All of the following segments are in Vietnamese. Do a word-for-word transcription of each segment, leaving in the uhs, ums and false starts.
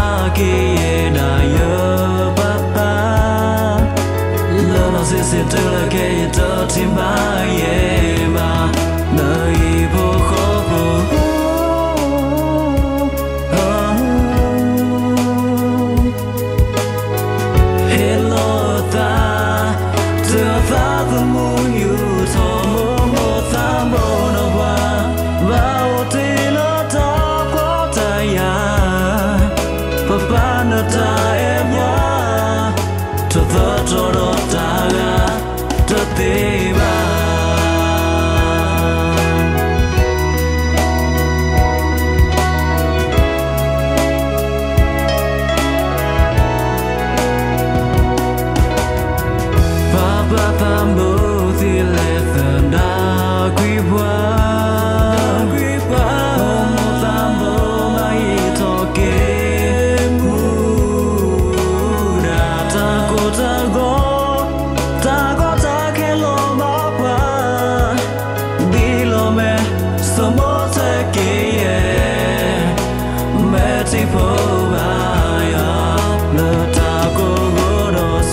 kia na yo papa lo nó sẽ sẽ trở lại cái tơ tim ba ye mà nơi vô khó vô hello ta giờ ta không muốn yêu thôi một ta một nó qua vào thì nó ta có tay à papa nó ta em nhá cho vợ cho nó ta ga cho tim ba papa tambo thì lệ thần đã quý quá quý quá một tambo mai to kế mu đã ta có ta có ta có ta khe lo bỏ qua đi lo mẹ sớm bỏ ta kia mẹ chỉ phố bài lỡ ta có gõ đó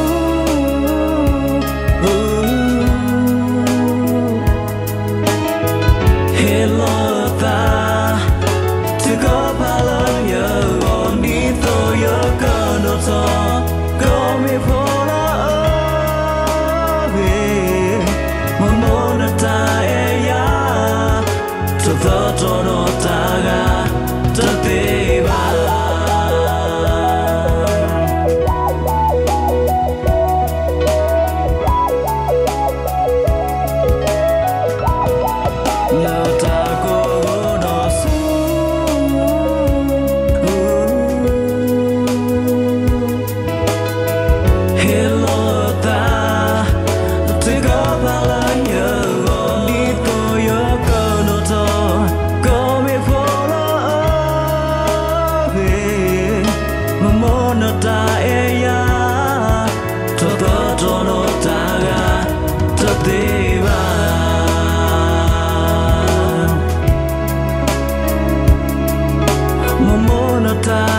hello ta to go palo nhớ on đi tôi nhớ cơ nó to có mi phố nó về mà muốn ta e ya cho tớ cho nó ta ga tớ tê ba lỡ ta có nó xuống hello ta tôi có bao la nhớ gọn đi tôi nhớ cơ nó to có mi phố nó về mà muốn nó ta e ya cho tớ cho nó ta ga cho tê ba ta